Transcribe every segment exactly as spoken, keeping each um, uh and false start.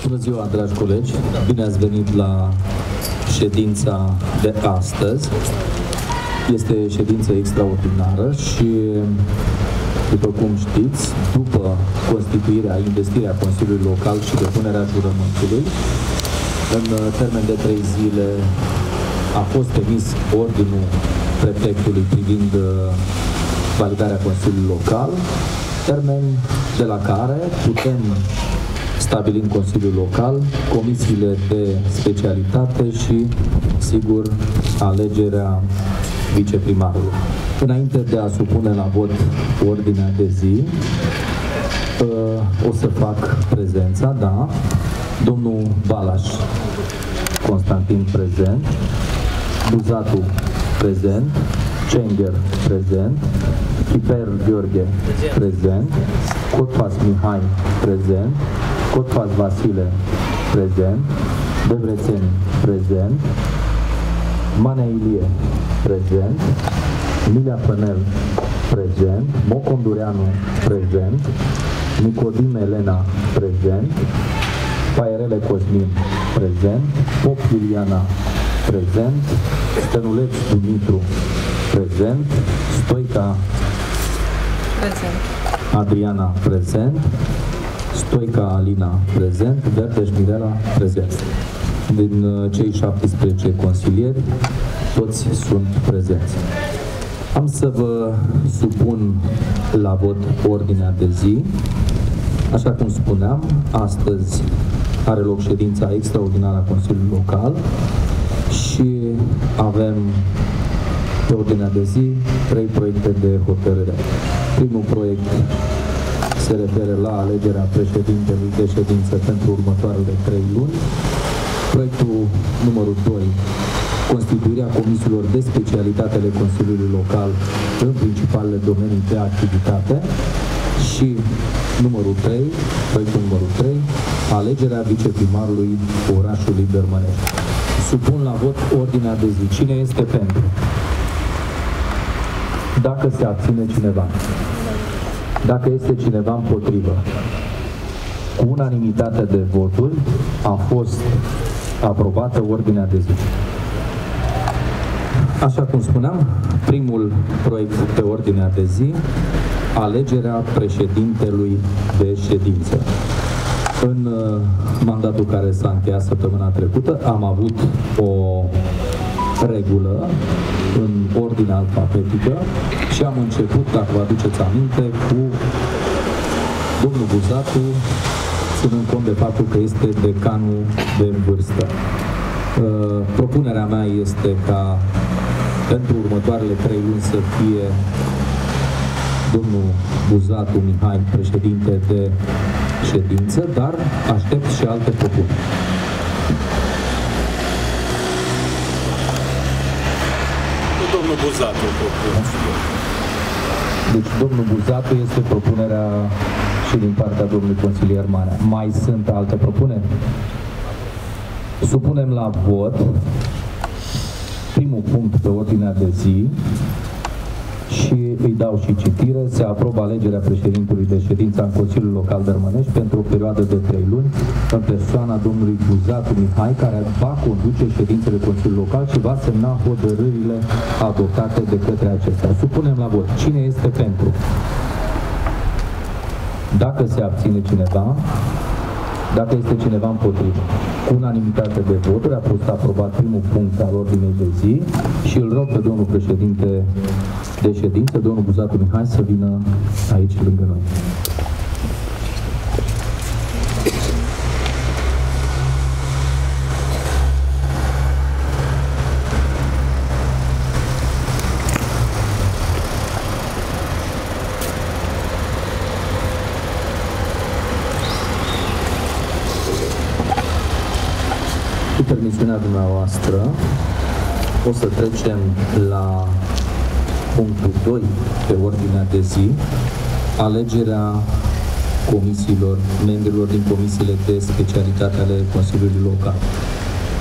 Bună ziua, dragi colegi! Bine ați venit la ședința de astăzi. Este ședință extraordinară și, după cum știți, după constituirea, investirea Consiliului Local și depunerea jurământului, în termen de trei zile a fost emis ordinul prefectului privind validarea Consiliului Local, termen de la care putem stabili în Consiliul Local comisiile de specialitate și, sigur, alegerea viceprimarului. Înainte de a supune la vot ordinea de zi, o să fac prezența, da, domnul Balaș Constantin prezent, Buzatu prezent, Cenger prezent, Chiper Gheorghe prezent, Cotpas Mihai prezent, Cotpas Vasile prezent, Debrețeni prezent, Manea Ilie prezent, Milia Pănel prezent, Mocondureanu prezent, Nicodim Elena prezent, Paierele Cosmin prezent, Pop Iuliana prezent, Stănuleț Dumitru prezent, Stoica prezent, Adriana prezent, Stoica Alina prezent, Verdeș Mirela prezent. Din cei șaptesprezece consilieri, toți sunt prezenți. Am să vă supun la vot ordinea de zi. Așa cum spuneam, astăzi are loc ședința extraordinară a Consiliului Local și avem pe ordinea de zi trei proiecte de hotărâre. Primul proiect se referă la alegerea președintelui de ședință pentru următoarele trei luni. Proiectul numărul doi, constituirea comisiilor de specialitate ale Consiliului Local în principalele domenii de activitate. Și numărul trei, proiectul numărul trei, alegerea viceprimarului orașului Dărmănești. Supun la vot ordinea de zi. Cine este pentru? Dacă se abține cineva. Dacă este cineva împotrivă. Cu unanimitate de voturi a fost aprobată ordinea de zi. Așa cum spuneam, primul proiect pe ordinea de zi, alegerea președintelui de ședință. În mandatul care s-a încheiat săptămâna trecută am avut o regulă în ordine alfabetică și am început, dacă vă aduceți aminte, cu domnul Buzatu, ținând cont de faptul că este decanul de vârstă. Propunerea mea este ca pentru următoarele trei luni să fie domnul Buzatu Mihai președinte de ședință, dar aștept și alte propuneri. Domnul Buzatu propune. Deci domnul Buzatu este propunerea și din partea domnului consilier Manea. Mai sunt alte propuneri? Supunem la vot primul punct pe ordinea de zi și îi dau și citire. Se aprobă alegerea președintelui de ședință în Consiliul Local Dărmănești pentru o perioadă de trei luni în persoana domnului Buzatu Mihai, care va conduce ședințele Consiliului Local și va semna hotărârile adoptate de către acestea. Supunem la vot. Cine este pentru? Dacă se abține cineva, dacă este cineva împotrivă. Cu unanimitate de voturi a fost aprobat primul punct al ordinei de zi și îl rog pe domnul președinte de ședință, domnul Buzatu Mihai, să vină aici lângă noi. Cu permisiunea dumneavoastră, o să trecem la punctul doi pe ordinea de zi, alegerea comisiilor, membrilor din comisiile de specialitate ale Consiliului Local.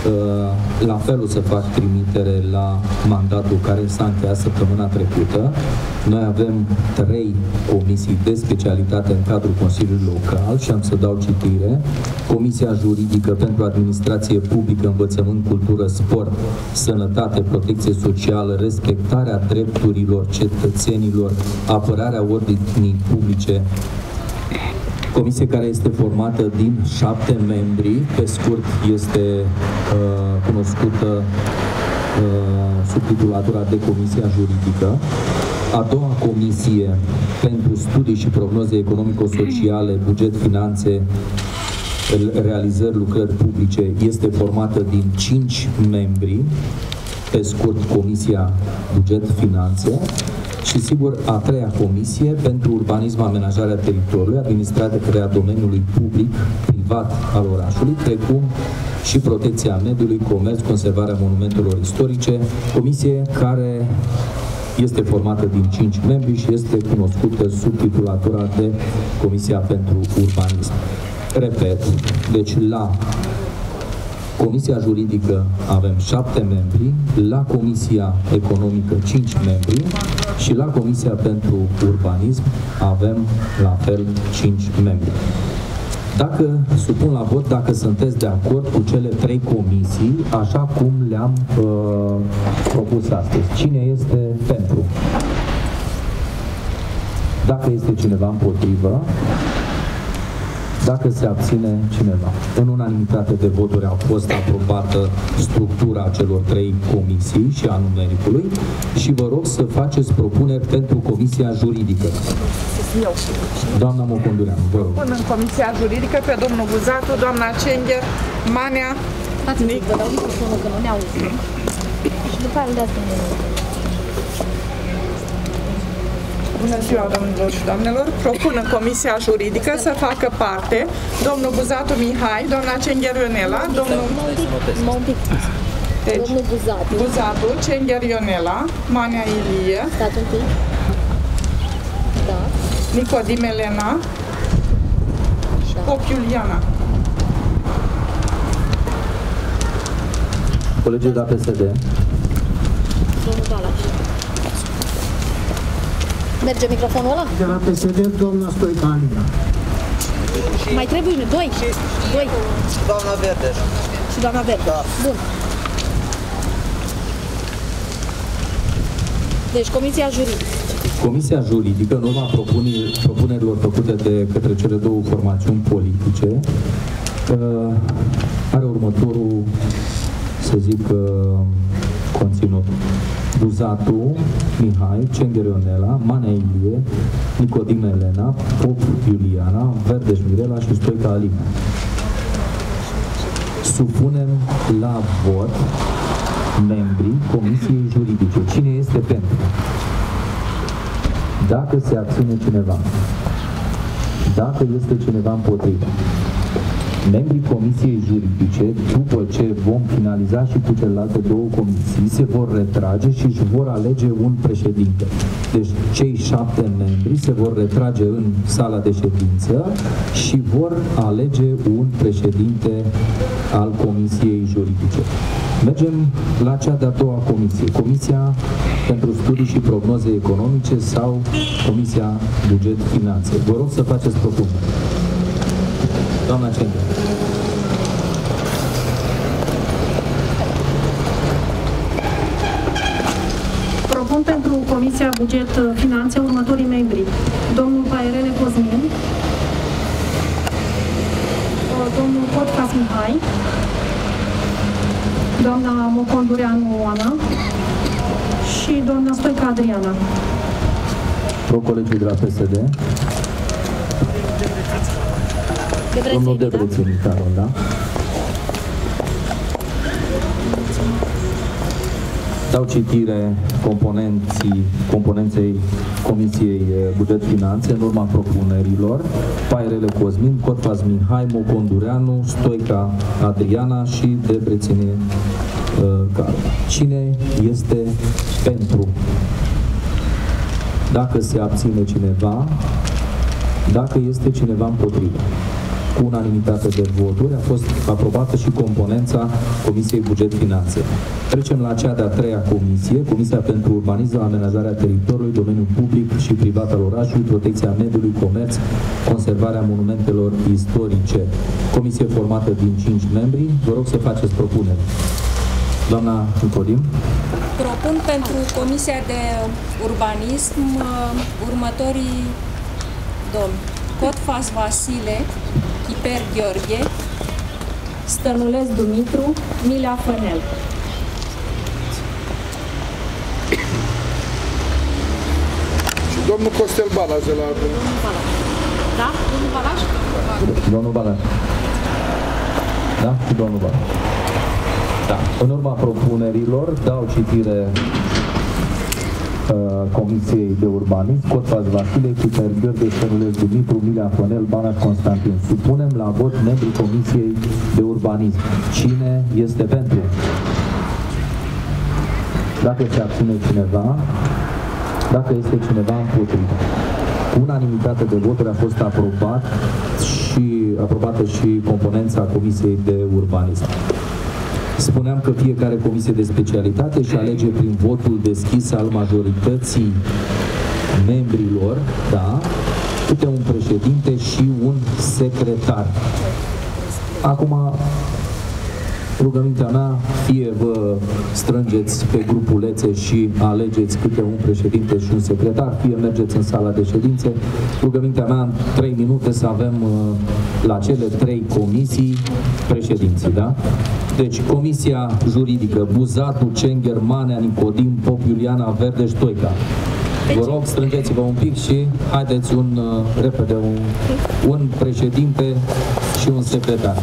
La fel o să fac trimitere la mandatul care s-a încheiat săptămâna trecută. Noi avem trei comisii de specialitate în cadrul Consiliului Local și am să dau citire. Comisia Juridică pentru Administrație Publică, Învățământ, Cultură, Sport, Sănătate, Protecție Socială, respectarea drepturilor cetățenilor, apărarea ordinii publice. Comisie care este formată din șapte membri, pe scurt este uh, cunoscută uh, sub titulatura de Comisia Juridică. A doua comisie pentru studii și prognoze economico-sociale, buget, finanțe, realizări, lucrări publice este formată din cinci membri, pe scurt Comisia Buget, Finanțe. Și sigur, a treia comisie pentru urbanism, amenajarea teritoriului, administrarea domeniului public, privat al orașului, precum și protecția mediului, comerț, conservarea monumentelor istorice, comisie care este formată din cinci membri și este cunoscută sub titulatura de Comisia pentru Urbanism. Repet, deci la Comisia Juridică avem șapte membri, la Comisia Economică cinci membri și la Comisia pentru Urbanism avem la fel cinci membri. Dacă supun la vot, dacă sunteți de acord cu cele trei comisii, așa cum le-am uh, propus astăzi. Cine este pentru? Dacă este cineva împotrivă, dacă se abține cineva. În unanimitate de voturi a fost aprobată structura celor trei comisii și a numericului și vă rog să faceți propuneri pentru Comisia Juridică. Doamna Mocondureanu, vă rog. Până în Comisia Juridică pe domnul Buzatu, doamna Cengher, Manea, Nic. Vă dau microfonul că nu ne auzi. Și după aia îl dați dumneavoastră. Bună ziua, domnilor și doamnelor! Propun în Comisia Juridică să facă parte domnul Buzatu Mihai, doamna Cengher Ionela, domnul... Un pic. Deci, Domnul Buzatu. Buzatu, Cengher Ionela, Manea Ilie, Stați un pic. Da. Nicodim Elena și Pop Iuliana. Colegii de la P S D. Domnul Balaș. Merge microfonul ăla? De la P S D, doamna Stoica Alina. Mai trebuie doi. Doi. Doamna Verde. Și doamna Verde. Da. Bun. Deci, Comisia Juridică. Comisia Juridică, în urma propunerilor făcute de către cele două formațiuni politice, are următorul, să zic, conținut. Buzatu Mihai, Cengher Ionela, Manea Ilie, Nicodim Elena, Pop Iuliana, Verdeș Mirela și Stoica Alina. Supunem la vot membrii Comisiei Juridice. Cine este pentru? Dacă se abține cineva, dacă este cineva împotrivă, membrii Comisiei Juridice, după ce vom finaliza și cu celelalte două comisii, se vor retrage și își vor alege un președinte. Deci cei șapte membri se vor retrage în sala de ședință și vor alege un președinte al Comisiei Juridice. Mergem la cea de-a doua comisie, Comisia pentru Studii și Prognoze Economice sau Comisia Buget Finanțe. Vă rog să faceți propuneri. Doamna Cengher. Propun pentru Comisia Buget Finanțe următorii membri. Domnul Pairene Cosmin, domnul Cotcas Mihai, doamna Mocondureanu Oana și doamna Stoica Adriana. Pro colegii de la P S D. Domnul Debrețeni, Carol, da? Dau citire componenții, componenței Comisiei Buget Finanțe în urma propunerilor. Pairele Cosmin, Cotfas Mihai, Mocondureanu, Stoica Adriana și Debrețeni uh, Carol. Cine este pentru? Dacă se abține cineva, dacă este cineva împotrivă. Cu unanimitate de voturi a fost aprobată și componența Comisiei Buget Finanțe. Trecem la cea de-a treia comisie, Comisia pentru Urbanism, Amenajarea Teritoriului, Domeniul Public și Privat al Orașului, Protecția Mediului, Comerț, Conservarea Monumentelor Istorice. Comisie formată din cinci membri. Vă rog să faceți propuneri. Doamna Nicodim. Propun pentru Comisia de Urbanism următorii domni: Cotfas Vasile, Chiper Gheorghe, Stănulescu Dumitru, Milea Fănel. Și domnul Costel Balaz de la... Da? Domnul Balaș? Domnul Balaș. Da? Și domnul Balaș. Da. În urma propunerilor dau citire uh, Comisiei de Urbanism, Cotfas Vasile, Chiper Gheorghe, Stănulescu Dumitru, Milea Fănel, Balaș Constantin. Supunem la vot membrii Comisiei de Urbanism. Cine este pentru? Dacă se abține cineva, dacă este cineva împotrivă. Cu unanimitate de voturi a fost aprobat și aprobată și componența Comisiei de Urbanism. Spuneam că fiecare comisie de specialitate își alege prin votul deschis al majorității membrilor, da, câte un președinte și un secretar. Acum, rugămintea mea, fie vă strângeți pe grupulețe și alegeți câte un președinte și un secretar, fie mergeți în sala de ședințe. Rugămintea mea, în trei minute să avem la cele trei comisii președinții, da? Deci, Comisia Juridică, Buzatu, Cenger, Manea, Nicodim, Pop, Iuliana, Verde, Stoica. Vă rog, strângeți-vă un pic și haideți un, repede, un, un președinte și un secretar.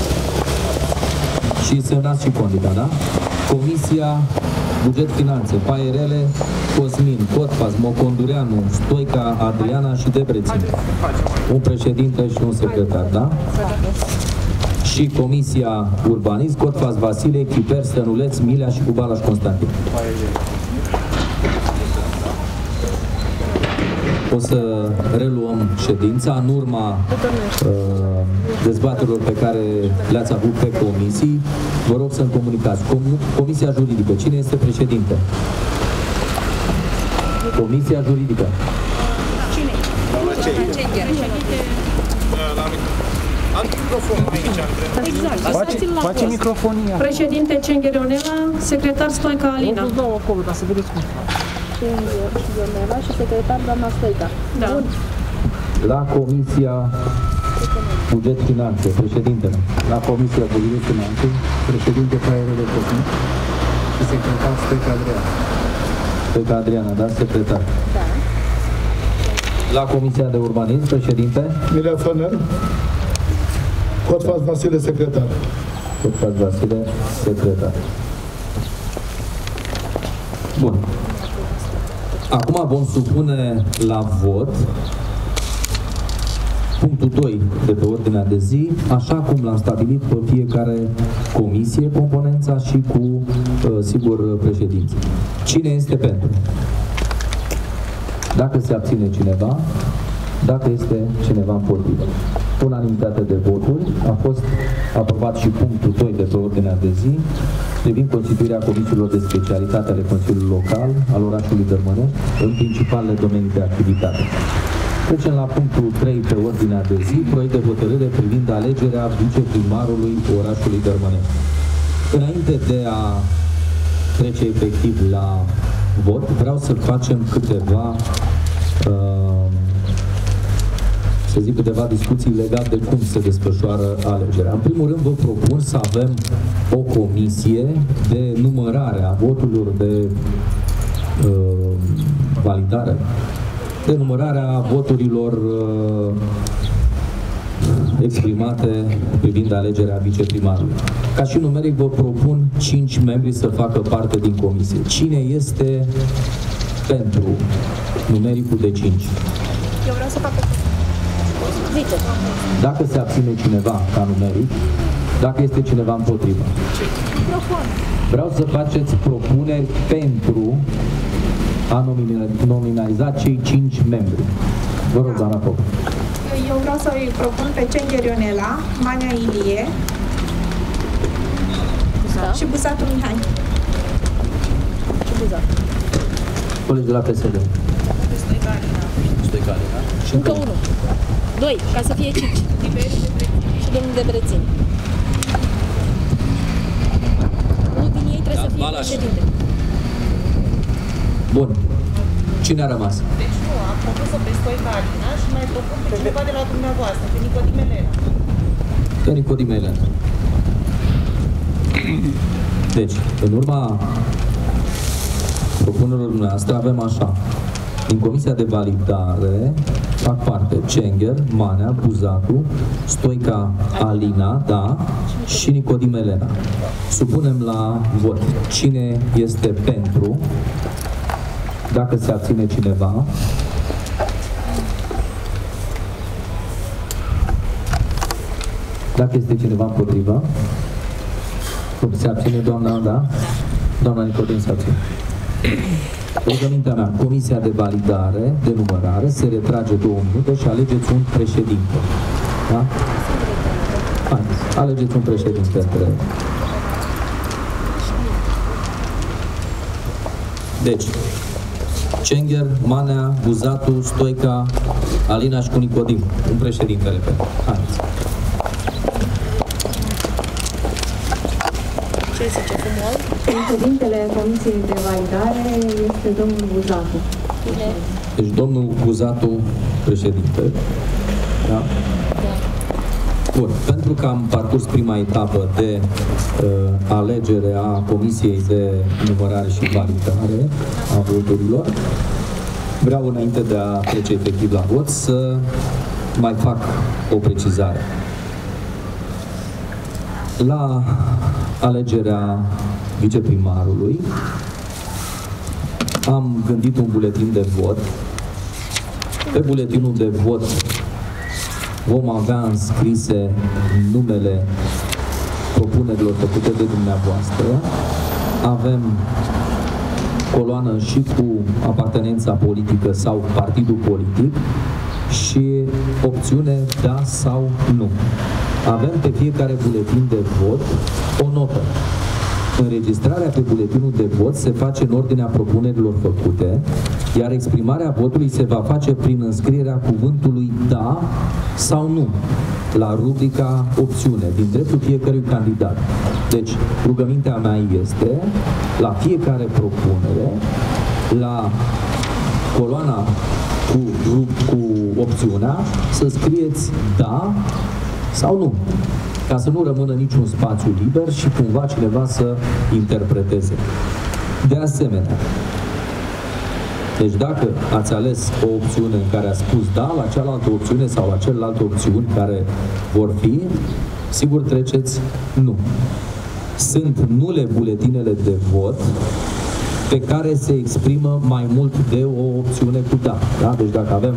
Și semnați și Condita, da? Comisia Buget Finanțe, Paierele, Cosmin, Cotfas, Mocondureanu, Stoica, Adriana și Debrețin. Un președinte și un secretar, da? Și Comisia Urbanism, Cotfas Vasile, Chiper, Stănuleț, Milea și Balaș Constantin. O să reluăm ședința în urma uh, dezbaterilor pe care le-ați avut pe comisii. Vă rog să-mi comunicați. Com Comisia Juridică. Cine este președinte? Comisia Juridică. Cine? Doamna Cenger. Am microfonul aici, Andrei. Exact. Face, face microfonia. Președinte Cengherionela, secretar Stoica Alina. Nu dau acolo, dar să vedeți cum. Cengherionela și secretar doamna Stoica. Da. La Comisia Buget Finanțe, președintele. La Comisia Buget Finanțe, președinte Paierele Cosmin și secretar Stoica Adriana. Stoica Adriana, da? Secretar. Da. La Comisia de Urbanism, președinte. Milea Fănel, Cotfas Vasile, secretar. Cotfas Vasile, secretar. Bun. Acum vom supune la vot punctul doi de pe ordinea de zi, așa cum l-am stabilit pe fiecare comisie, componența și cu, sigur, președinții. Cine este pentru? Dacă se abține cineva, dacă este cineva împotrivă. Unanimitate de voturi, a fost aprobat și punctul doi de pe ordinea de zi, privind constituirea comisiilor de specialitate ale Consiliului Local al orașului Dărmănești în principalele domenii de activitate. Trecem la punctul trei pe ordinea de zi, proiect de hotărâre privind alegerea viceprimarului orașului Dărmănești. Înainte de a trece efectiv la vot, vreau să facem câteva uh, să zic câteva discuții legate de cum se desfășoară alegerea. În primul rând vă propun să avem o comisie de numărare a voturilor, de uh, validare, de numărare a voturilor uh, exprimate privind alegerea viceprimarului. Ca și numeric vă propun cinci membri să facă parte din comisie. Cine este pentru numericul de cinci? Eu vreau să fac o... Zice. Dacă se abține cineva ca numeric, dacă este cineva împotrivă. Vreau să faceți propuneri pentru a nominaliza cei cinci membri. Vă rog, doamna Pop. Eu vreau să-i propun pe Cengher Ionela, Manea Ilie Da. și Buzatu Mihai. Și Buzat. Colegi de la P S D. Stoica Alina. Și Încă unul. Doi, ca să fie cinci. Și domnul Debrețin. Unul din ei trebuie Da, să fie Balaș. președinte. Bun. Cine a rămas? Deci nu, am propus-o pe Stoica Alina și mai propun pe cineva de la dumneavoastră, pe Nicodim Elena. Pe Nicodim Elena. Deci, în urma propunerilor dumneavoastră avem așa. Din Comisia de Validare fac parte Cengher, Manea, Buzatu, Stoica Alina, da, și Nicodim Elena. Supunem la vot. Cine este pentru? Dacă se abține cineva. Dacă este cineva împotriva. Se abține doamna, da? Doamna Nicodim se abține. Rugămintea mea, Comisia de Validare, de numărare, se retrage două minute și alegeți un președinte. Da? Haideți, alegeți un președinte între... Deci, Cengher, Manea, Buzatu, Stoica, Alina și cu Nicodim. Un președinte, repet. Haideți. Ce zice frumos? Președintele Comisiei de Validare este domnul Buzatu. Bine. Deci domnul Buzatu, președinte. Da? Bun. Pentru că am parcurs prima etapă de uh, alegere a Comisiei de Numărare și Validare a voturilor, vreau înainte de a trece efectiv la vot să mai fac o precizare. La alegerea viceprimarului am gândit un buletin de vot. Pe buletinul de vot vom avea înscrise numele propunerilor făcute de dumneavoastră. Avem coloană și cu apartenența politică sau partidul politic și opțiune da sau nu. Avem pe fiecare buletin de vot o notă. Înregistrarea pe buletinul de vot se face în ordinea propunerilor făcute, iar exprimarea votului se va face prin înscrierea cuvântului da sau nu la rubrica opțiune, din dreptul fiecărui candidat. Deci, rugămintea mea este, la fiecare propunere, la coloana cu, cu opțiunea, să scrieți da sau nu, ca să nu rămână niciun spațiu liber și cumva cineva să interpreteze. De asemenea, deci dacă ați ales o opțiune în care ați spus da, la cealaltă opțiune sau la celelalte opțiuni care vor fi, sigur treceți nu. Sunt nule buletinele de vot pe care se exprimă mai mult de o opțiune cu da. Da? Deci dacă avem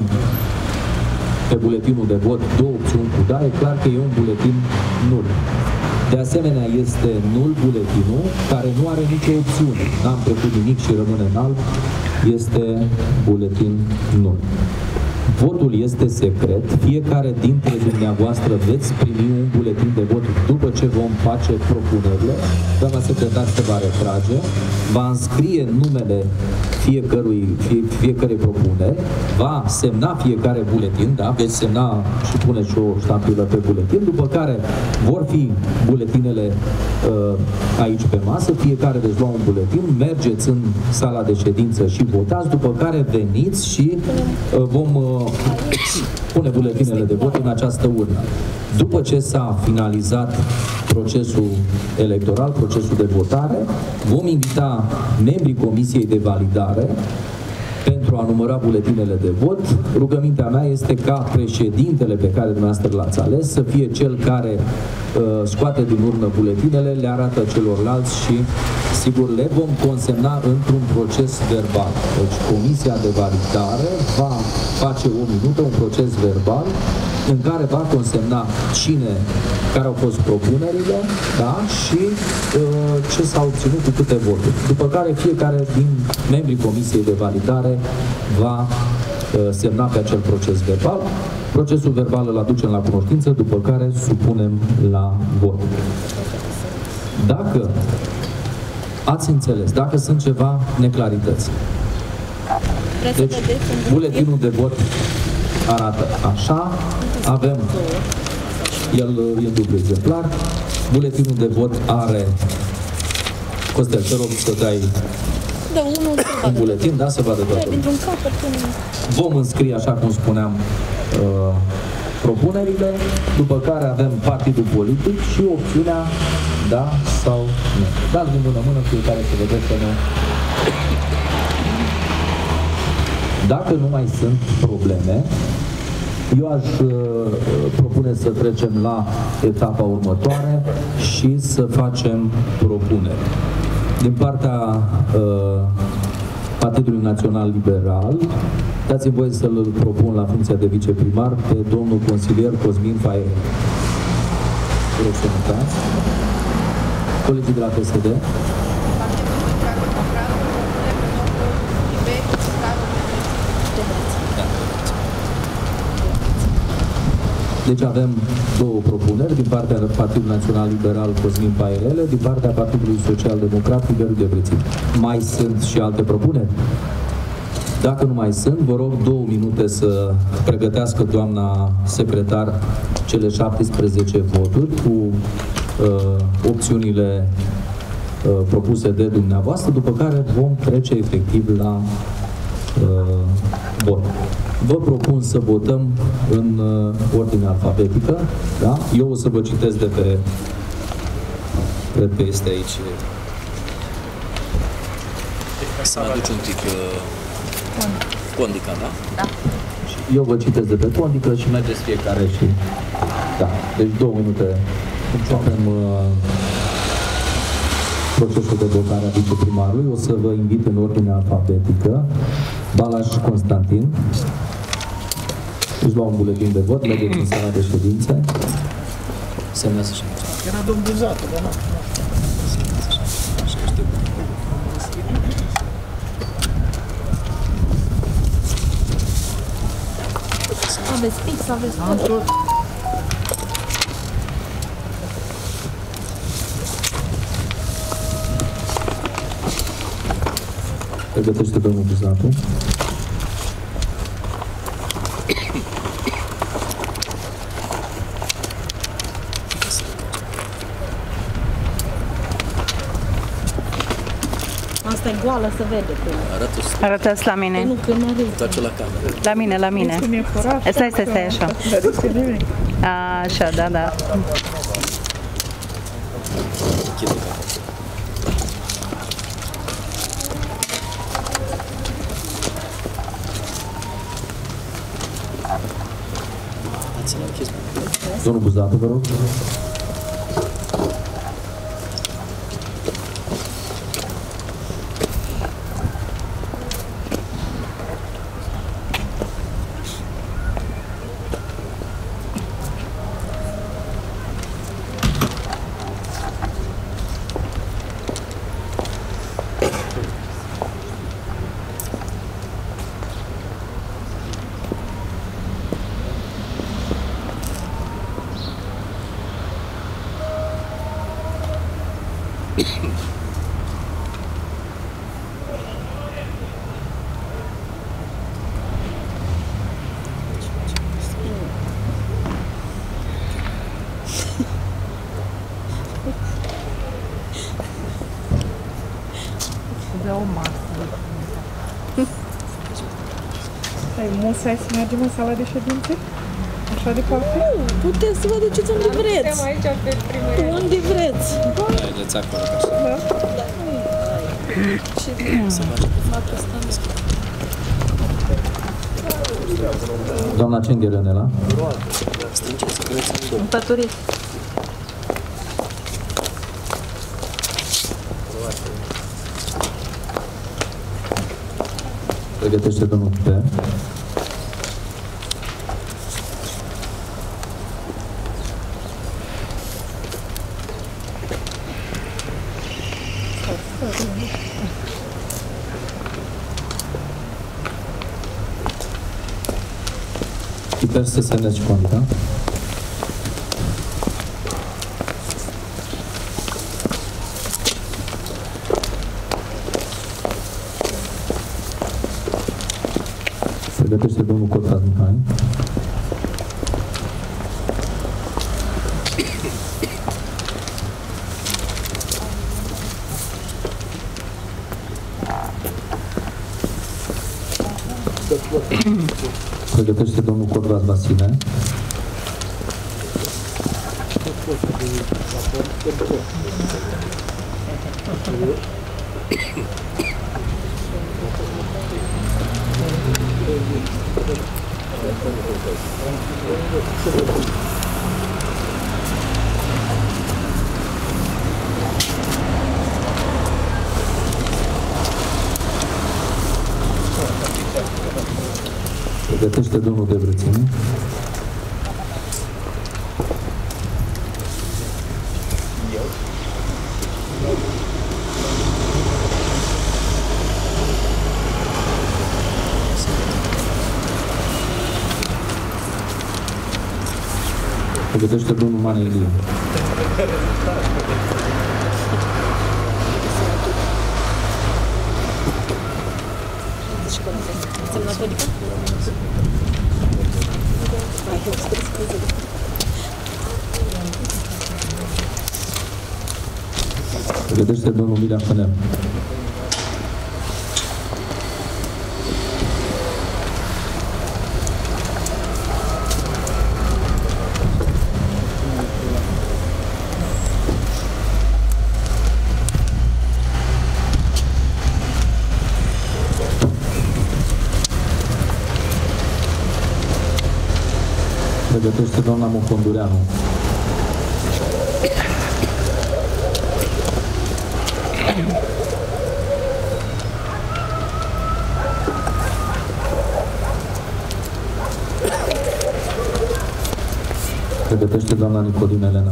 pe buletinul de vot două opțiuni cu da, e clar că e un buletin nul. De asemenea, este nul buletinul care nu are nicio opțiune. N-am trecut nimic și rămâne în alb. Este buletin nul. Votul este secret. Fiecare dintre dumneavoastră veți primi un buletin de vot după ce vom face propunerile. Doamna secretar se va retrage, va înscrie numele fiecărui, fie, fiecare propunere, va semna fiecare buletin, da? Veți semna și pune și o ștampilă pe buletin, după care vor fi buletinele uh, aici pe masă, fiecare veți lua un buletin, mergeți în sala de ședință și votați, după care veniți și uh, vom uh, pune buletinele de vot în această urnă. După ce s-a finalizat procesul electoral, procesul de votare, vom invita membrii Comisiei de Validare pentru a număra buletinele de vot. Rugămintea mea este ca președintele pe care dumneavoastră l-ați ales să fie cel care uh, scoate din urnă buletinele, le arată celorlalți și sigur le vom consemna într-un proces verbal. Deci Comisia de Validare va face o minută, un proces verbal în care va consemna cine, care au fost propunerile, da, și uh, ce s-a obținut cu câte voturi. După care fiecare din membrii Comisiei de Validare va uh, semna pe acel proces verbal. Procesul verbal îl aducem la cunoștință, după care supunem la vot. Dacă ați înțeles, dacă sunt ceva neclarități, deci buletinul de vot arată așa, avem, el e dublu exemplar, buletinul de vot are, Costel, te rog să dai Da, unul un buletin, da, să vadă toată. dintr-un capăt până... Vom înscrie, așa cum spuneam, uh, propunerile, după care avem partidul politic și opțiunea da sau nu. Dați din mână-mână fiecare să vedeți că nu. Dacă nu mai sunt probleme, eu aș uh, propune să trecem la etapa următoare și să facem propuneri. Din partea uh, Partidului Național Liberal, dați-mi voie să-l propun la funcția de viceprimar pe domnul consilier Cosmin Faere. Vă rog să notați. Colegii de la P S D. Deci avem două propuneri, din partea Partidului Național Liberal Cosmin Paierele, din partea Partidului Social Democrat Tiberiu Debrețin. Mai sunt și alte propuneri? Dacă nu mai sunt, vă rog două minute să pregătească doamna secretar cele șaptesprezece voturi cu uh, opțiunile uh, propuse de dumneavoastră, după care vom trece efectiv la uh, vot. Vă propun să votăm în uh, ordine alfabetică, da? Eu o să vă citesc de pe, cred că este aici, să aduci un pic uh, condica, da? Da. eu vă citesc de pe condică și mergeți fiecare și, da, deci două minute, începem uh, procesul de votare a viceprimarului. O să vă invit în ordine alfabetică. Balaș Constantin. Își lua un buletin de vot, mergeți în sala de ședințe. Semnează și Era domnul Buzatu, da, nu? Aveți pix, aveți tot. Pregătește domnul Buzatu. Asta e goală, să vede. arată Arătați la mine. Nu, că n-are. Întoarce la cameră. La mine, la mine. Stai, stai, stai, așa. A, așa, da, da. Închide capul. Ține închis. Domnul Buzatu, vă rog. Ai musai să mergem în sala de ședințe? Așa departe? Nu, puteți să vă duceți unde vreți. Suntem aici pe primărie. Unde vreți. Haideți acolo, ca așa. Da. Ce Să face pe fac asta? Doamna Cengherenela. Strângeți, să credeți în domn. Păturiți. Pregătește domnul Puter. Chiper să semnezi și condica. Pregătește domnul Cotras Mihai. Pregătește domnul Codras Vasile. Pregătește domnul Debrețin. Pregătește domnul Mane Ilie. Pregătește domnul Mirea Fănel. Pregătește doamna Mocondureanu. Pregătește doamna Nicodina Elena.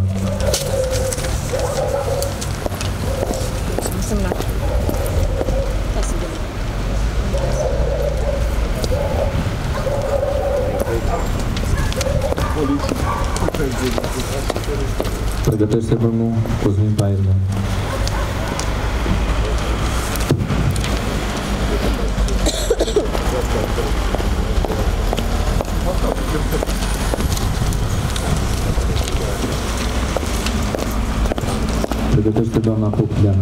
Pregătește domnul Cosmin Pairne. Pregătește doamna Popileana.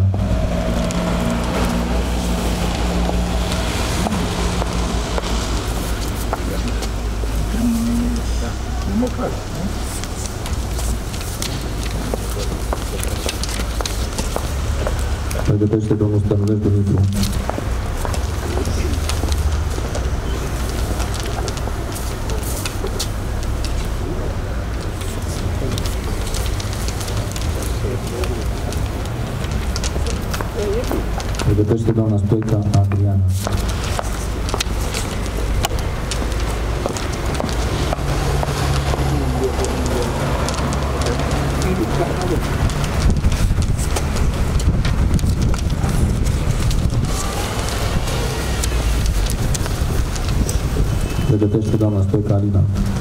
Pregătește domnul Stănulescu Dumitru. Pregătește doamna Stoica Adriana. Pregătește doamna Stoica Alina.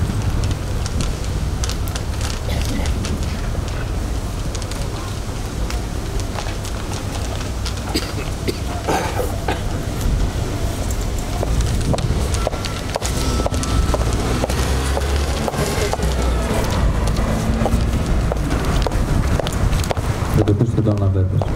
Pregătește doamna Berber.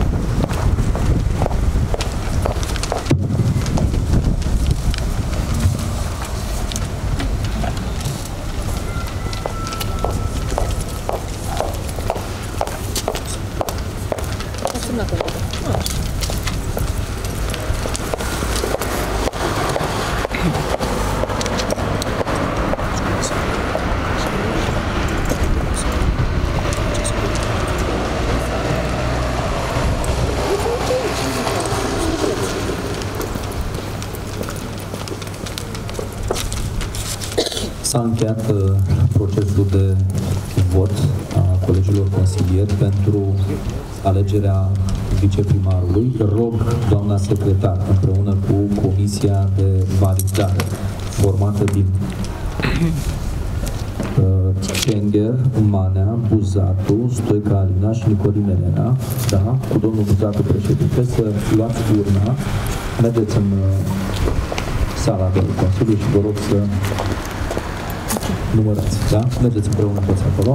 S-a încheiat uh, procesul de vot a colegilor consilieri pentru alegerea viceprimarului. Rog doamna secretar, împreună cu Comisia de Validare, formată din Cenger, Manea, Buzatu, Stoica Alina și Nicodim Elena, da, cu domnul Buzatu președinte, să luați urna, mergeți în sala de Consiliu și vă rog să numărați, da? Mergeți împreună toți acolo.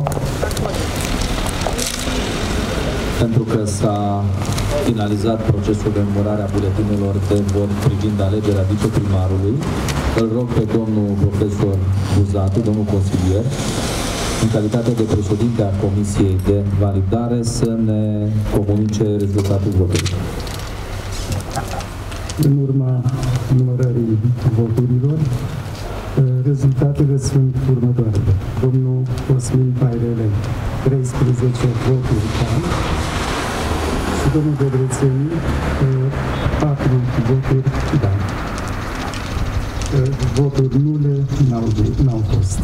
Pentru că s-a finalizat procesul de numărare a buletinelor de vot privind alegerea viceprimarului, îl rog pe domnul profesor Buzatu, domnul consilier, în calitate de președinte a Comisiei de Validare, să ne comunice rezultatul votului. În urma numărării voturilor, rezultatele sunt următoarele. Domnul Cosmin Pairele, treisprezece voturi da, și domnul Debrețeni, patru voturi da. Voturi nule n-au fost.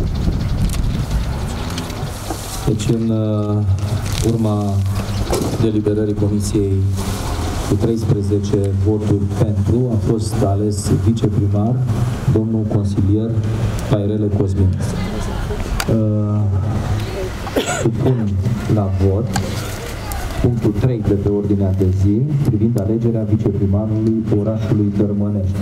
Deci, în urma deliberării Comisiei cu treisprezece voturi pentru, a fost ales viceprimar domnul consilier Pairele Cosmin. Uh, supun la vot punctul trei de pe ordinea de zi privind alegerea viceprimarului orașului Dărmănești.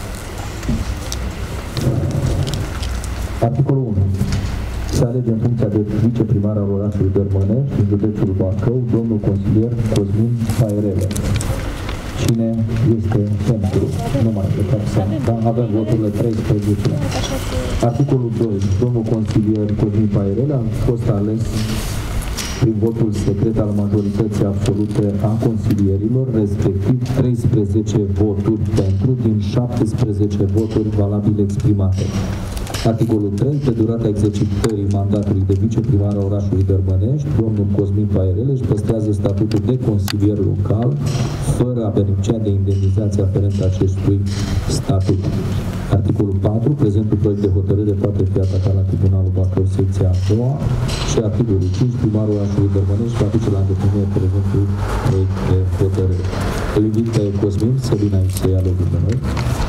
Articolul unu. Se alege în funcția de viceprimar al orașului Dărmănești, în județul Bacău, domnul consilier Cosmin Pairele. Cine este pentru? Nu mai plecați să... Da, avem voturile treisprezece. Articolul doi. Domnul consilier Cosmin Pairele a fost ales prin votul secret al majorității absolute a consilierilor, respectiv treisprezece voturi pentru din șaptesprezece voturi valabile exprimate. Articolul trei. Pe durata exercitării mandatului de viceprimar a orașului Dărmănești, domnul Cosmin Pairele își păstrează statutul de consilier local, fără a beneficia de indemnizație aferentă acestui statut. Articolul patru. Prezentul proiect de hotărâre poate fi atacat la Tribunalul Bacău, secția a doua. Și articolul cinci. Primarul orașului Dărmănești va duce la îndeplinire prezentul proiect de hotărâre. Îl invit pe Cosmin să vină aici să ia locul de noi.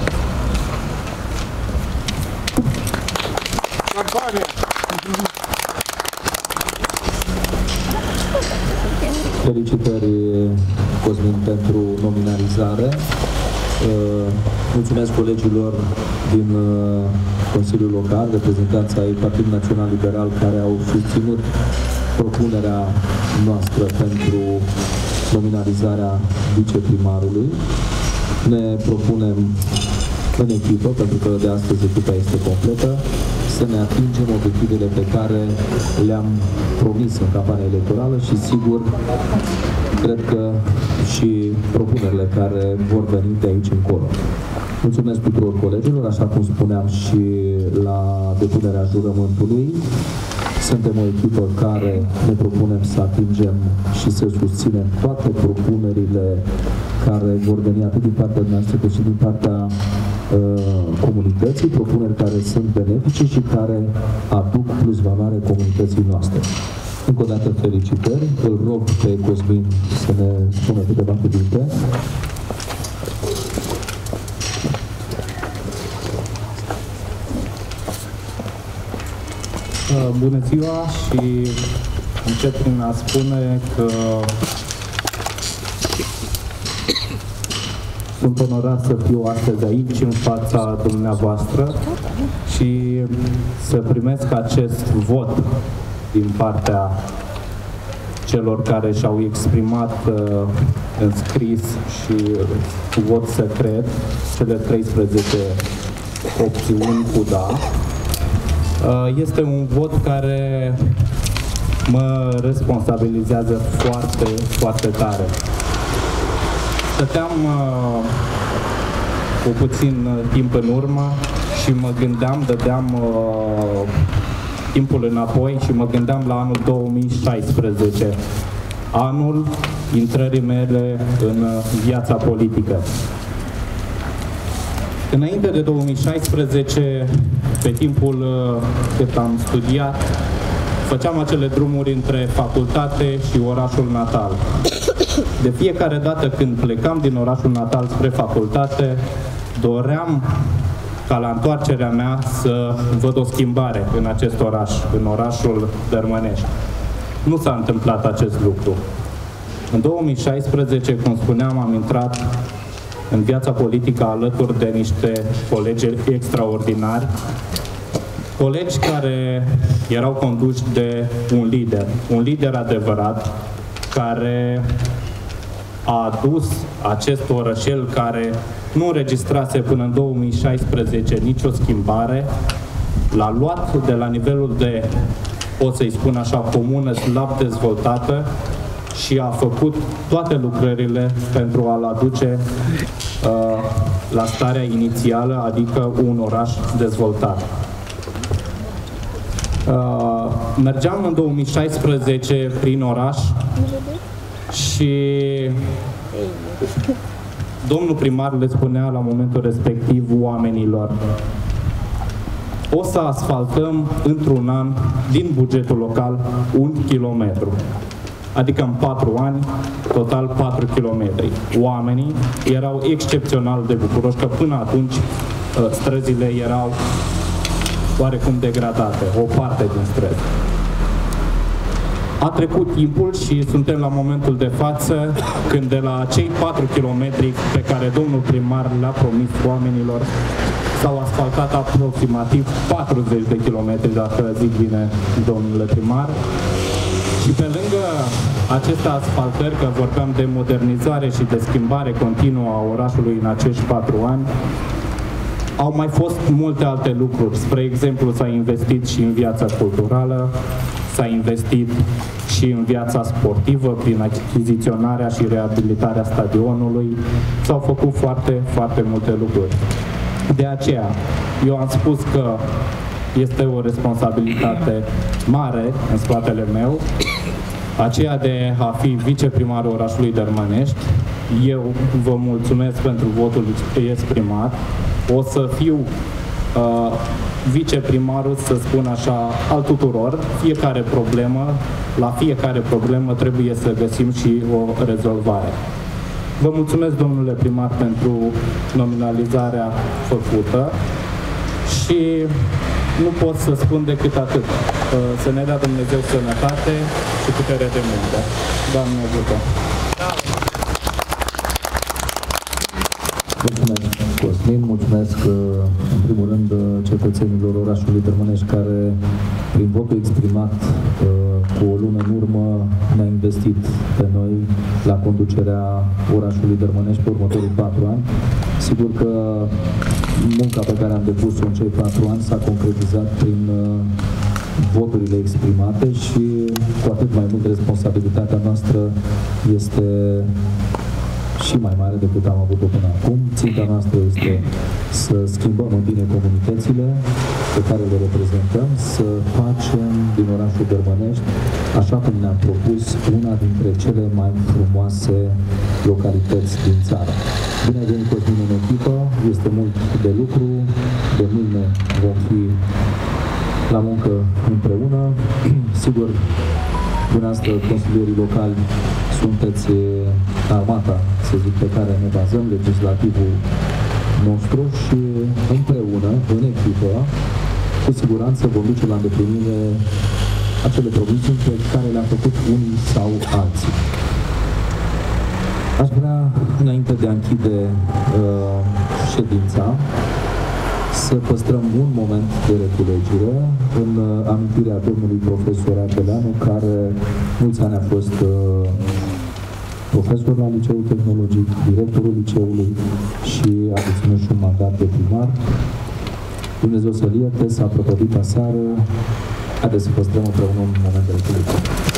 Felicitări, Cosmin, pentru nominalizare. Mulțumesc colegilor din Consiliul Local, reprezentanța ai Partidului Național Liberal, care au susținut propunerea noastră pentru nominalizarea viceprimarului. Ne propunem în echipă, pentru că de astăzi echipa este completă, să ne atingem obiectivele pe care le-am promis în campania electorală și, sigur, cred că și propunerile care vor veni de aici încolo. Mulțumesc tuturor colegilor, așa cum spuneam și la depunerea jurământului. Suntem o echipă care ne propunem să atingem și să susținem toate propunerile care vor veni atât din partea noastră cât și din partea comunității, propuneri care sunt benefice și care aduc plus valoare comunității noastre. Încă o dată felicitări, îl rog pe Cosmin să ne spună câteva cuvinte. Bună ziua și încep prin a spune că sunt onorat să fiu astăzi aici, în fața dumneavoastră, și să primesc acest vot din partea celor care și-au exprimat uh, în scris și cu vot secret cele treisprezece opțiuni cu da. Uh, este un vot care mă responsabilizează foarte, foarte tare. Stăteam uh, cu puțin uh, timp în urmă și mă gândeam, dădeam uh, timpul înapoi și mă gândeam la anul două mii șaisprezece, anul intrării mele în uh, viața politică. Înainte de două mii șaisprezece, pe timpul uh, cât am studiat, făceam acele drumuri între facultate și orașul natal. De fiecare dată când plecam din orașul natal spre facultate, doream ca la întoarcerea mea să văd o schimbare în acest oraș, în orașul Dărmănești. Nu s-a întâmplat acest lucru. În două mii șaisprezece, cum spuneam, am intrat în viața politică alături de niște colegi extraordinari, colegi care erau conduși de un lider, un lider adevărat, care a adus acest orășel care nu înregistrase până în două mii șaisprezece nicio schimbare, l-a luat de la nivelul de, pot să-i spun așa, comună slab dezvoltată și a făcut toate lucrările pentru a-l aduce uh, la starea inițială, adică un oraș dezvoltat. Uh, mergeam în două mii șaisprezece prin oraș și domnul primar le spunea la momentul respectiv oamenilor: o să asfaltăm într-un an din bugetul local un kilometru. Adică în patru ani, total patru kilometri. Oamenii erau excepțional de bucuroși, că până atunci străzile erau oarecum degradate, o parte din străzi. A trecut timpul și suntem la momentul de față când de la cei patru kilometri pe care domnul primar le-a promis oamenilor s-au asfaltat aproximativ patruzeci de kilometri, dacă zic bine, domnule primar. Și pe lângă aceste asfaltări, că vorbeam de modernizare și de schimbare continuă a orașului în acești patru ani, au mai fost multe alte lucruri. Spre exemplu, s-a investit și în viața culturală, s-a investit și în viața sportivă prin achiziționarea și reabilitarea stadionului. S-au făcut foarte, foarte multe lucruri. De aceea, eu am spus că este o responsabilitate mare în spatele meu, aceea de a fi viceprimarul orașului Dărmănești. Eu vă mulțumesc pentru votul exprimat. O să fiu uh, viceprimarul, să spun așa, al tuturor. Fiecare problemă, la fiecare problemă trebuie să găsim și o rezolvare. Vă mulțumesc, domnule primar, pentru nominalizarea făcută și nu pot să spun decât atât. Să ne dea Dumnezeu sănătate și putere de muncă. Doamne ajută! Mulțumesc, Cosmin, mulțumesc în primul rând cetățenilor orașului Dărmănești care, prin votul exprimat cu o lună în urmă, ne-a investit pe noi la conducerea orașului Dărmănești pe următorii patru ani. Sigur că munca pe care am depus-o în cei patru ani s-a concretizat prin voturile exprimate și cu atât mai mult responsabilitatea noastră este și mai mare decât am avut-o până acum. Ținta noastră este să schimbăm în bine comunitățile pe care le reprezentăm, să facem din orașul Dărmănești, așa cum ne-am propus, una dintre cele mai frumoase localități din țară. Bine ai venit, Cosmin, în echipă, este mult de lucru, de mâine vom fi la muncă împreună. Sigur, dumneavoastră, consilierii locali, sunteți armata, să zic, pe care ne bazăm, legislativul nostru, și împreună, în echipă, cu siguranță vom duce la îndeplinire acele promisiuni pe care le-am făcut unii sau alții. Aș vrea, înainte de a închide uh, ședința, să păstrăm un moment de reculegere în uh, amintirea domnului profesor Arbeleanu, care mulți ani a fost uh, profesor la Liceul Tehnologic, directorul liceului și a deținut și un mandat de primar. Dumnezeu să-l ierte, s-a prăpădit aseară. Haideți să păstrăm împreună un moment de reculegere.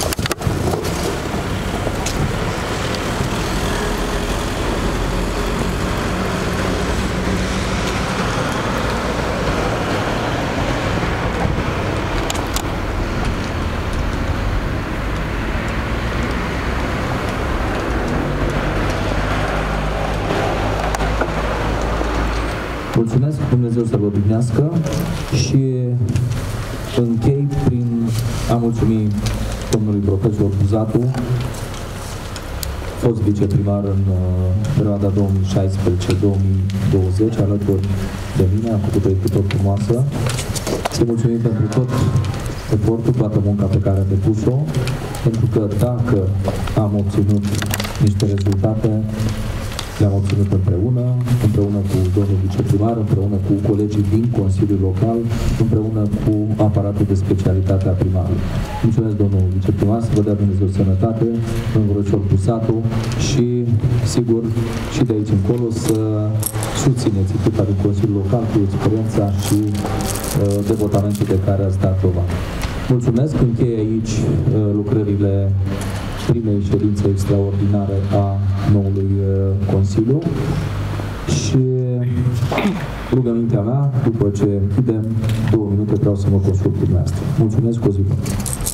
Mulțumesc, Dumnezeu să-l odihnească și închei prin a mulțumi domnului profesor Buzatu fost viceprimar în uh, perioada două mii șaisprezece două mii douăzeci, alături de mine, am făcut o echipă frumoasă. Să-i mulțumim pentru tot efortul, toată munca pe care a depus-o, pentru că dacă am obținut niște rezultate, le-am obținut împreună, împreună cu domnul viceprimar, împreună cu colegii din Consiliul Local, împreună cu aparatul de specialitate a primarului. Mulțumesc, domnul viceprimar, să vă dea Dumnezeu sănătate, domnul Vrăcior Pusatu și, sigur, și de aici încolo să susțineți echipa din Consiliul Local cu experiența și uh, devotamentul de care ați dat dovadă. Mulțumesc, încheie aici uh, lucrările primei ședințe extraordinare a noului uh, Consiliu și rugămintea mea, după ce închidem două minute, vreau să mă consult cu dumneavoastră. Mulțumesc, o zi bună!